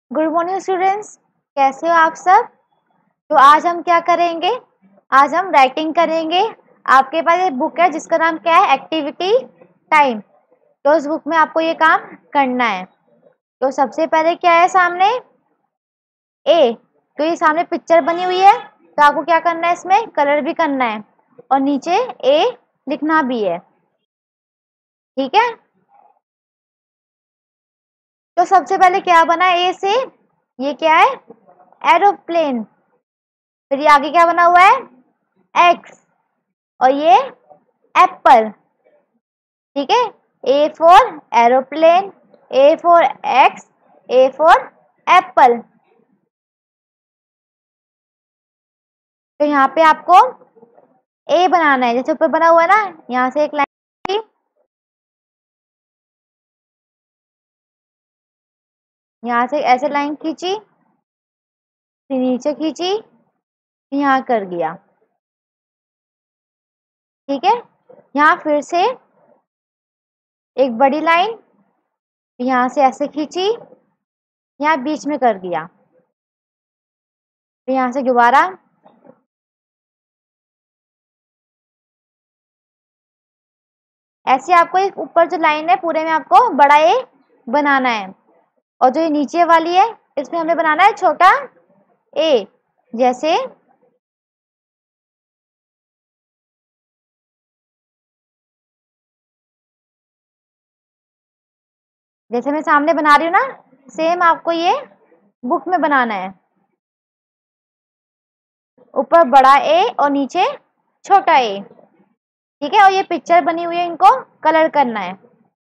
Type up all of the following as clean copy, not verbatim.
Good morning students, कैसे हो आप सब। तो आज हम क्या करेंगे, आज हम राइटिंग करेंगे। आपके पास एक बुक है जिसका नाम क्या है, एक्टिविटी टाइम। तो उस बुक में आपको ये काम करना है। तो सबसे पहले क्या है सामने, ए। तो ये सामने पिक्चर बनी हुई है, तो आपको क्या करना है, इसमें कलर भी करना है और नीचे ए लिखना भी है, ठीक है। तो सबसे पहले क्या बना है ए से, ये क्या है, एरोप्लेन। फिर ये आगे क्या बना हुआ है, एक्स, और ये एप्पल, ठीक है। A for aeroplane, A for axe, A for apple. तो यहाँ पे आपको ए बनाना है, जैसे ऊपर बना हुआ है ना, यहाँ से एक लाइन, यहाँ से ऐसे लाइन खींची, फिर नीचे खींची, यहाँ कर दिया, ठीक है। यहाँ फिर से एक बड़ी लाइन, यहाँ से ऐसे खींची, यहाँ बीच में कर दिया, फिर यहाँ से दोबारा ऐसे आपको एक ऊपर जो लाइन है पूरे में आपको बड़ा ए बनाना है, और जो ये नीचे वाली है इसमें हमें बनाना है छोटा ए। जैसे जैसे मैं सामने बना रही हूँ ना, सेम आपको ये बुक में बनाना है, ऊपर बड़ा ए और नीचे छोटा ए, ठीक है। और ये पिक्चर बनी हुई है, इनको कलर करना है।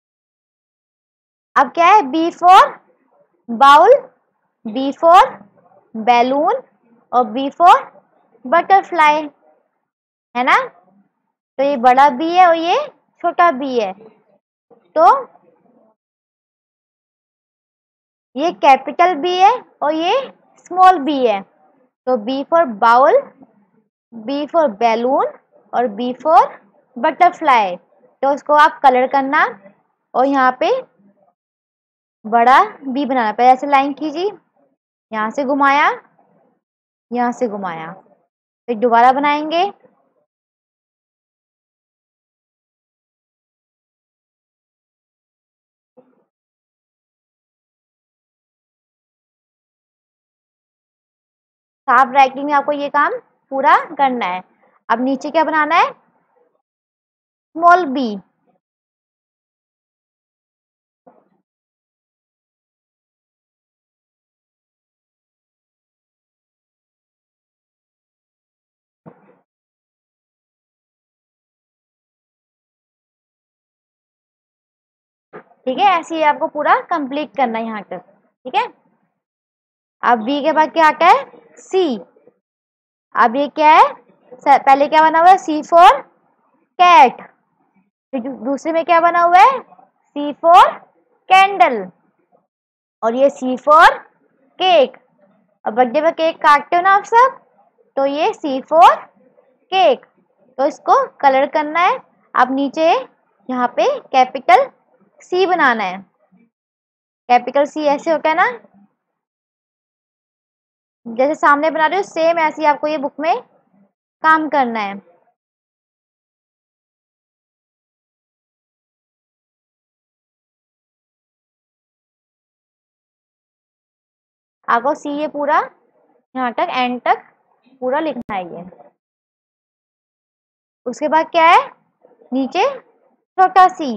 अब क्या है, B for bowl, B for balloon, और बी फॉर बटरफ्लाई, है ना। तो ये बड़ा बी है और ये छोटा बी है, तो ये कैपिटल बी है और ये स्मॉल बी है। तो B for bowl, B for balloon, और बी फॉर बटरफ्लाई। तो उसको आप कलर करना और यहाँ पे बड़ा बी बनाना। पहले ऐसे लाइन खींची, यहाँ से घुमाया, यहाँ से घुमाया, फिर दोबारा बनाएंगे, साफ राइटिंग में आपको ये काम पूरा करना है। अब नीचे क्या बनाना है, स्मॉल बी, ठीक है। ऐसे ही आपको पूरा कंप्लीट करना है यहाँ तक, ठीक है। अब बी के बाद क्या आता है, सी। अब ये क्या है, पहले क्या बना हुआ है, सी फॉर कैट, फिर दूसरे में क्या बना हुआ है, सी फॉर कैंडल, और ये सी फॉर केक। अब बर्थडे में केक काटते हो ना आप सब, तो ये सी फॉर केक। तो इसको कलर करना है। अब नीचे यहाँ पे कैपिटल सी बनाना है, कैपिटल सी ऐसे होता है ना, जैसे सामने बना रहे हो सेम ऐसे ही आपको ये बुक में काम करना है। आपको सी ये पूरा यहाँ तक एंड तक पूरा लिखना है ये। उसके बाद क्या है, नीचे छोटा सी,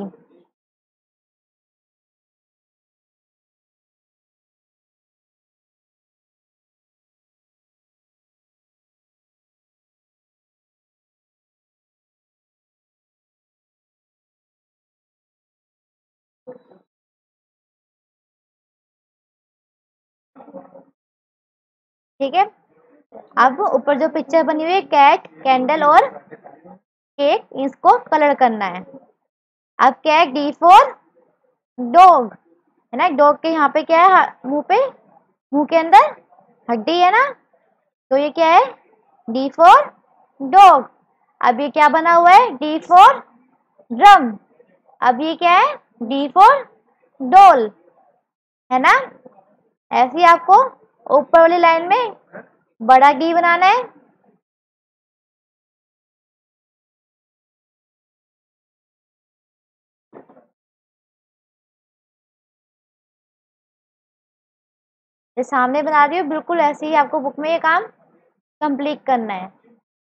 ठीक है। अब ऊपर जो पिक्चर बनी हुई है, कैट, कैंडल और केक, इसको कलर करना है। अब क्या है, डी फॉर डॉग, है ना। डॉग के यहाँ पे क्या है, मुंह पे, मुंह के अंदर हड्डी है ना, तो ये क्या है, डी फॉर डॉग। अब ये क्या बना हुआ है, डी फॉर ड्रम। अब ये क्या है, डी फॉर डॉल, है ना। ऐसे ही आपको ऊपर वाली लाइन में बड़ा गी बनाना है। ये सामने बना रही हूँ, बिल्कुल ऐसे ही आपको बुक में ये काम कंप्लीट करना है।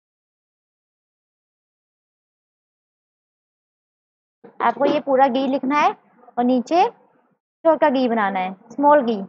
आपको ये पूरा गी लिखना है और नीचे छोटा गी बनाना है, स्मॉल गी।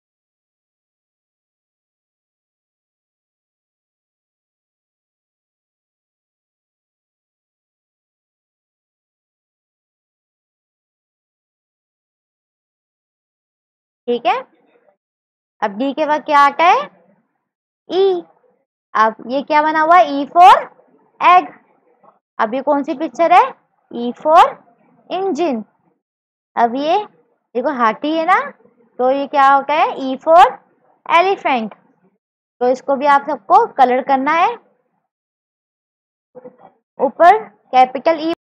ठीक है, अब डी के बाद क्या आता है? ई। अब ये क्या बना हुआ है? E for egg. अब ये कौन सी पिक्चर है? E for engine. अब ये देखो हाथी है ना, तो ये क्या होता है? E for elephant. तो इसको भी आप सबको कलर करना है। ऊपर कैपिटल ई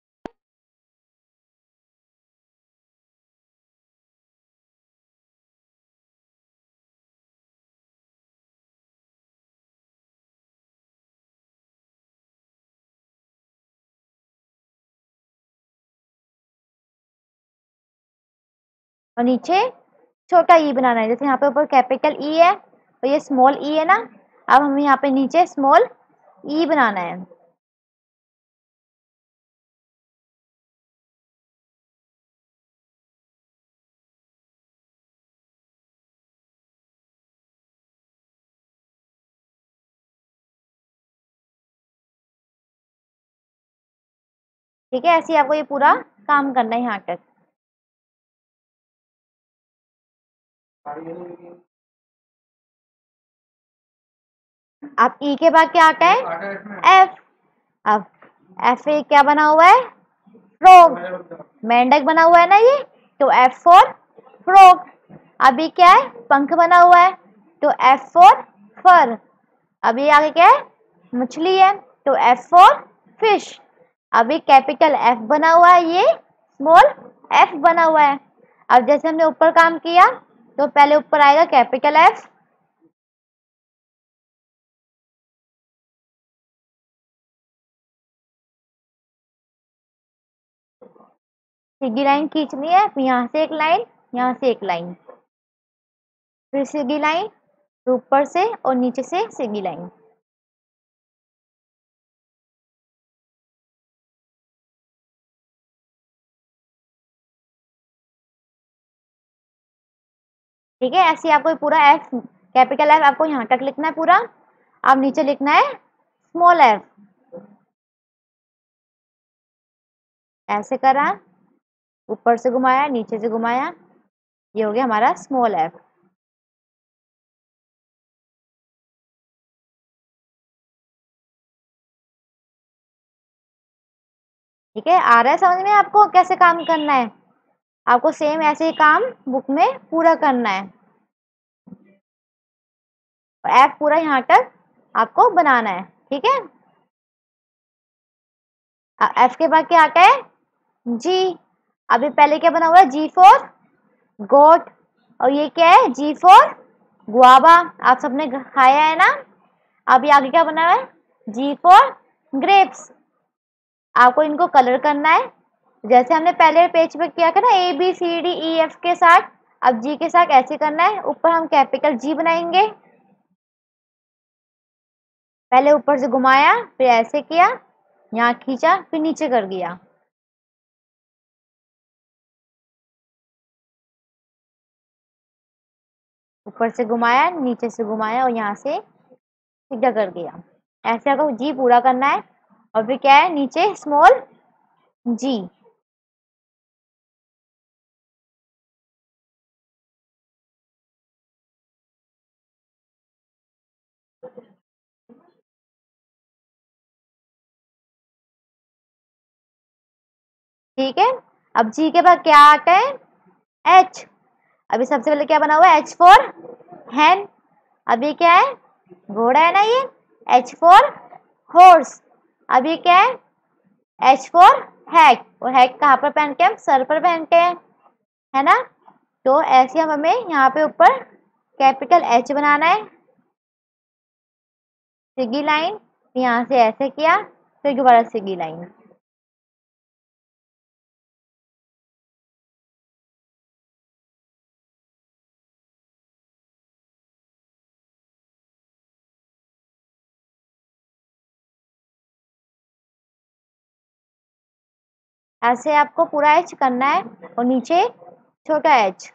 और नीचे छोटा ई बनाना है। जैसे यहाँ पे ऊपर कैपिटल ई है और ये स्मॉल ई है ना, अब हमें यहाँ पे नीचे स्मॉल ई बनाना है। ठीक है, ऐसे ही आपको ये पूरा काम करना है यहाँ तक। अब ई के बाद क्या आता है? एफ। अब एफ ए क्या बना हुआ है? फ्रॉग। मेंढक बना हुआ है ना ये, तो एफ फॉर फ्रॉग। अब ये क्या है? पंख बना हुआ है, तो एफ फॉर फर। अब ये आगे क्या है? मछली है, तो एफ फॉर फिश। अब ये कैपिटल एफ बना हुआ है, ये स्मॉल एफ बना हुआ है। अब जैसे हमने ऊपर काम किया, तो पहले ऊपर आएगा कैपिटल एफ, सीधी लाइन खींचनी है, फिर यहाँ से एक लाइन, यहाँ से एक लाइन, फिर सीधी लाइन, फिर ऊपर से और नीचे से सीधी लाइन। ठीक है, ऐसे आपको पूरा एफ, कैपिटल एफ आपको यहाँ तक लिखना है पूरा। अब नीचे लिखना है स्मॉल एफ। ऐसे करा, ऊपर से घुमाया, नीचे से घुमाया, ये हो गया हमारा स्मॉल एफ। ठीक है, आ रहा है समझ में आपको कैसे काम करना है? आपको सेम ऐसे ही काम बुक में पूरा करना है। एफ पूरा यहाँ तक आपको बनाना है। ठीक है, एफ के बाद क्या आता है? जी। अभी पहले क्या बना हुआ है? G for goat. और ये क्या है? G for guava. आप सबने खाया है ना। अभी आगे क्या बना हुआ है? G for grapes. आपको इनको कलर करना है, जैसे हमने पहले पेज पे किया था ना, A B C D E F के साथ। अब जी के साथ ऐसे करना है। ऊपर हम कैपिटल जी बनाएंगे, पहले ऊपर से घुमाया, फिर ऐसे किया, यहाँ खींचा, फिर नीचे कर दिया। ऊपर से घुमाया, नीचे से घुमाया और यहाँ से सीधा कर दिया। ऐसे आपको जी पूरा करना है। और फिर क्या है? नीचे स्मॉल जी। ठीक है, अब जी के बाद क्या आता है? एच। अभी सबसे पहले क्या बना हुआ है? H for hen. अभी क्या है? घोड़ा है ना ये, एच फॉर हॉर्स। अभी क्या है? H for hat. और हैक कहाँ पर पहनते हैं? हम सर पर पहनते हैं, है ना। तो ऐसे हम हमें यहाँ पे ऊपर कैपिटल एच बनाना है, सीधी लाइन, यहाँ से ऐसे किया, फिर दोबारा सीधी लाइन। ऐसे आपको पूरा एच करना है और नीचे छोटा एच।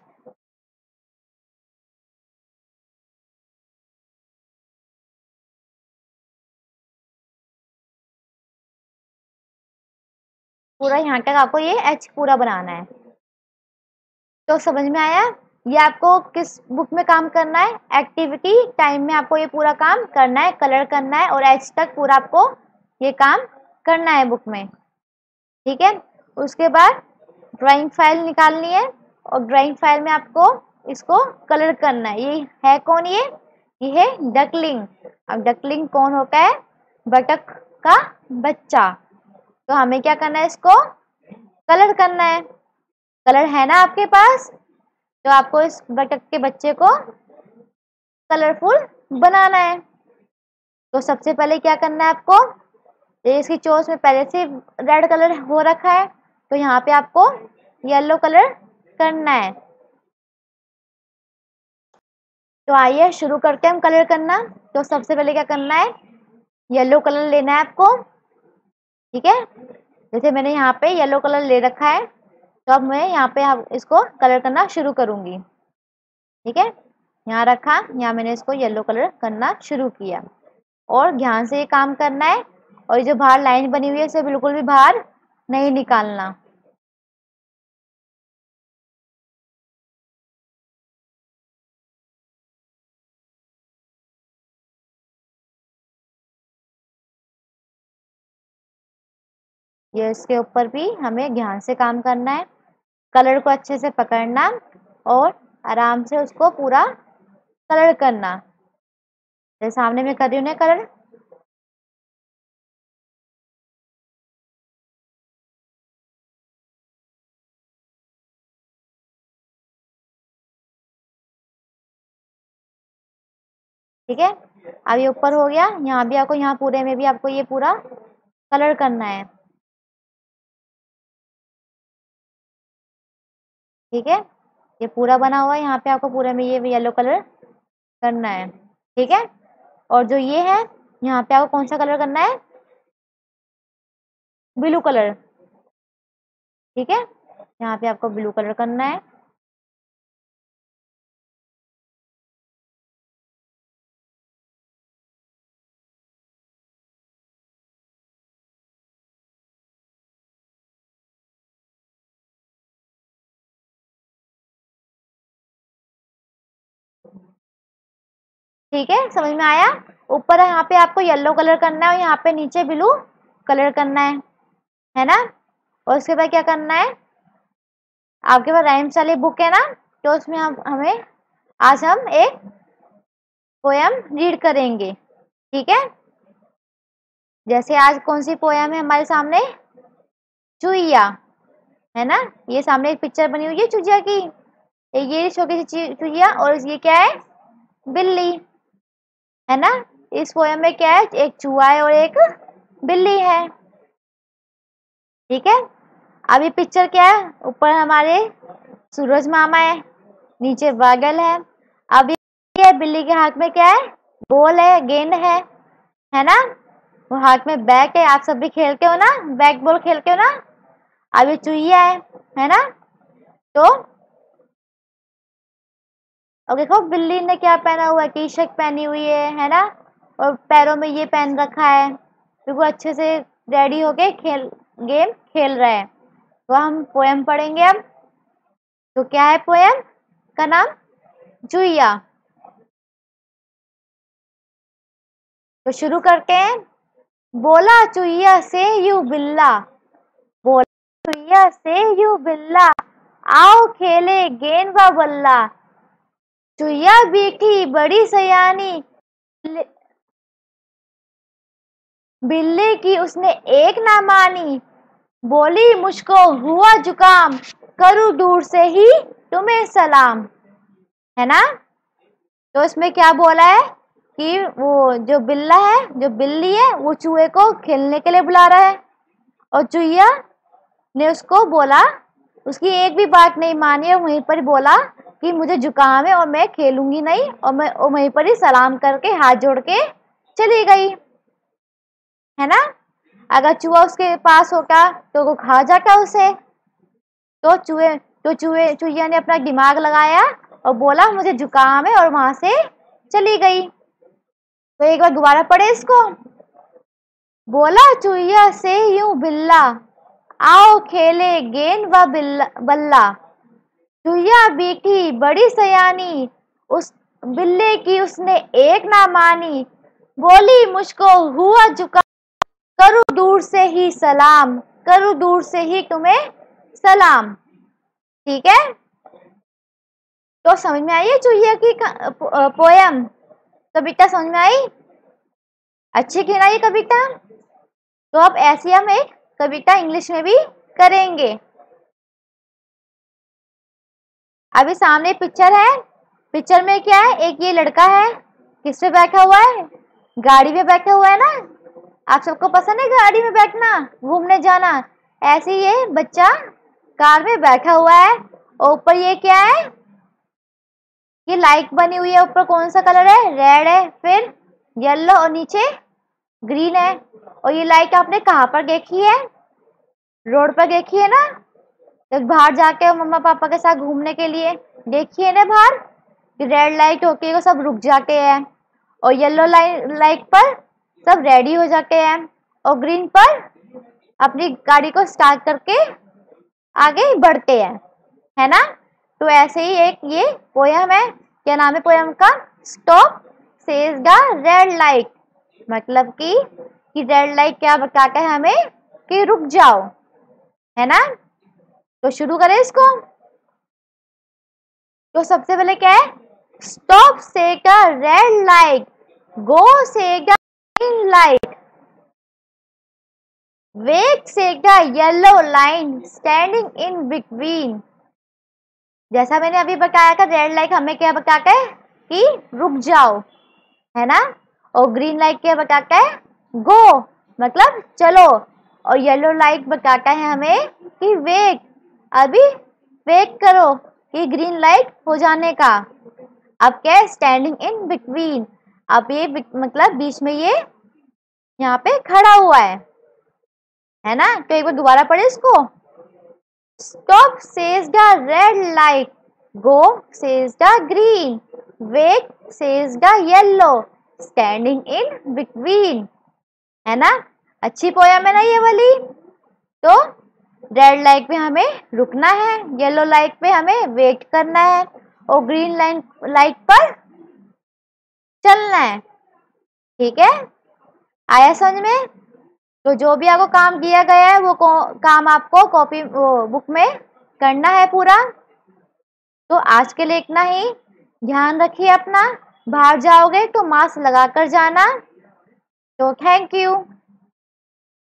पूरा यहाँ तक आपको ये एच पूरा बनाना है। तो समझ में आया? ये आपको किस बुक में काम करना है? एक्टिविटी टाइम में आपको ये पूरा काम करना है, कलर करना है और एच तक पूरा आपको ये काम करना है बुक में। ठीक है, उसके बाद ड्राइंग फाइल निकालनी है और ड्राइंग फाइल में आपको इसको कलर करना है। ये है कौन? ये है डकलिंग। अब डकलिंग कौन होता है? बतख का बच्चा। तो हमें क्या करना है? इसको कलर करना है। कलर है ना आपके पास? तो आपको इस बतख के बच्चे को कलरफुल बनाना है। तो सबसे पहले क्या करना है आपको? इसकी चोंच में पहले से रेड कलर हो रखा है, तो यहाँ पे आपको येलो कलर करना है। तो आइए शुरू करते हैं हम कलर करना। तो सबसे पहले क्या करना है? येलो कलर लेना है आपको। ठीक है, जैसे मैंने यहाँ पे येलो कलर ले रखा है, तो अब मैं यहाँ पे इसको कलर करना शुरू करूंगी। ठीक है, यहाँ रखा, यहाँ मैंने इसको येलो कलर करना शुरू किया और ध्यान से ये काम करना है। और ये जो बाहर लाइन बनी हुई है इसे बिल्कुल भी बाहर नहीं निकालना। ये इसके ऊपर भी हमें ध्यान से काम करना है, कलर को अच्छे से पकड़ना और आराम से उसको पूरा कलर करना। जैसे सामने में कर रही हूँ ना कलर। ठीक है, अब ये ऊपर हो गया, यहाँ भी आपको, यहाँ पूरे में भी आपको ये पूरा कलर करना है। ठीक है, ये पूरा बना हुआ है, यहाँ पे आपको पूरे में ये येलो कलर करना है। ठीक है, और जो ये है यहाँ पे आपको कौन सा कलर करना है? Blue colour. ठीक है, यहाँ पे आपको ब्लू कलर करना है। ठीक है, समझ में आया? ऊपर यहाँ पे आपको येलो कलर करना है और यहाँ पे नीचे ब्लू कलर करना है ना? और उसके बाद क्या करना है? आपके पास राइम्स वाली बुक है ना, तो उसमें आज हम एक पोयम रीड करेंगे। ठीक है, जैसे आज कौन सी पोयम है हमारे सामने? चुईया, है ना? ये सामने एक पिक्चर बनी हुई है चुईया की। ये छोटी सी चुईया और ये क्या है? बिल्ली, है ना? इस पोयम में क्या है? एक चूहा है और एक बिल्ली है। ठीक है, अब ये पिक्चर क्या है? ऊपर हमारे सूरज मामा है, नीचे बादल है। अब ये बिल्ली के हाथ में क्या है? बॉल है, गेंद है ना? वो हाथ में बैट है। आप सब भी खेलते हो ना, बैट बॉल खेलते हो ना? अब ये चुईया है ना? तो और देखो बिल्ली ने क्या पहना हुआ है? टी शर्ट पहनी हुई है ना? और पैरों में ये पहन रखा है, तो वो अच्छे से रेडी होके गेम खेल रहा है। तो हम पोएम पढ़ेंगे अब। तो क्या है पोएम का नाम? चुईया। तो शुरू करते हैं। बोला चुईया से यू बिल्ला, बोला चुईया से यू बिल्ला, आओ खेले गेंद व बल्ला। चुईया बैठी बड़ी सयानी, बिल्ली की उसने एक ना मानी। बोली मुझको हुआ जुकाम, करूँ दूर से ही तुम्हें सलाम, है ना? तो इसमें क्या बोला है कि वो जो बिल्ला है, जो बिल्ली है, वो चूहे को खेलने के लिए बुला रहा है और चूहिया ने उसको बोला, उसकी एक भी बात नहीं मानी और वहीं पर बोला कि मुझे जुकाम है और मैं खेलूंगी नहीं, और मैं वहीं पर ही सलाम करके हाथ जोड़ के चली गई, है ना। अगर चूहा उसके पास होगा तो वो खा जाता उसे। तो चूहिया ने अपना दिमाग लगाया और बोला मुझे जुकाम है और वहां से चली गई। तो एक बार दोबारा पढ़े इसको। बोला चूहिया से यूं बिल्ला, आओ खेले गेंद व बल्ला। चूहिया बैठी बड़ी सयानी, उस बिल्ले की उसने एक ना मानी। बोली मुझको हुआ जुकाम, करूँ दूर से ही सलाम, करूँ दूर से ही तुम्हें सलाम। ठीक है, तो समझ में आई है चूहिया की पोयम, कविता समझ में आई? अच्छी की ना ये कविता? तो अब ऐसी हम एक कविता इंग्लिश में भी करेंगे। अभी सामने पिक्चर है, पिक्चर में क्या है, एक ये लड़का है, किस पे बैठा हुआ है, गाड़ी में बैठा हुआ है ना। आप सबको पसंद है गाड़ी में बैठना, घूमने जाना। ऐसे ये बच्चा कार में बैठा हुआ है और ऊपर ये क्या है, ये लाइट बनी हुई है। ऊपर कौन सा कलर है, रेड है, फिर येलो और नीचे ग्रीन है। और ये लाइट आपने कहाँ पर देखी है, रोड पर देखी है ना, जब बाहर जाके मम्मा पापा के साथ घूमने के लिए देखिए ना बाहर, रेड लाइट होती है सब रुक जाते हैं और येलो लाइट पर सब रेडी हो जाते हैं और ग्रीन पर अपनी गाड़ी को स्टार्ट करके आगे बढ़ते हैं, है ना। तो ऐसे ही एक ये पोयम है, क्या नाम है पोयम का, stop says the red light. मतलब कि रेड लाइट क्या बताता है हमें कि रुक जाओ, है ना। तो शुरू करें इसको। तो सबसे पहले क्या है, स्टॉप से the red light, go says the green light, wait says the yellow line standing in between. जैसा मैंने अभी बताया था, रेड लाइट हमें क्या बताता है कि रुक जाओ, है ना। और ग्रीन लाइट क्या बताता है, गो मतलब चलो। और येलो लाइट बताता है हमें कि वेट, अभी वेट करो कि ग्रीन लाइट हो जाने का। अब क्या है, स्टैंडिंग इन बिटवीन, अब ये मतलब बीच में ये यहाँ पे खड़ा हुआ है ना। तो एक बार दोबारा पढ़े इसको। Stop says the red light, go says the green, wait says the yellow, standing in between, है ना। अच्छी पोयम है ना ये वाली। तो रेड लाइट पे हमें रुकना है, येलो लाइट पे हमें वेट करना है और ग्रीन लाइट पर चलना है। ठीक है, आया समझ में। तो जो भी आपको काम दिया गया है वो काम आपको कॉपी बुक में करना है पूरा। तो आज के लिए इतना ही, ध्यान रखिए अपना, बाहर जाओगे तो मास्क लगा कर जाना। तो थैंक यू।